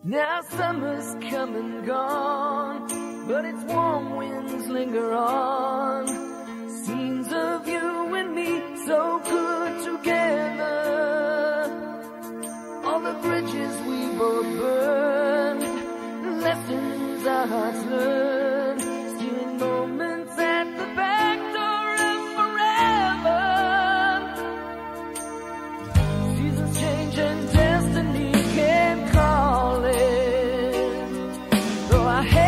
Now summer's come and gone, but its warm winds linger on. Scenes of you and me, so good together. All the bridges we both burned, lessons our hearts learned, stealing moments at the back door of forever. Seasons change and destiny can call it. Though I hate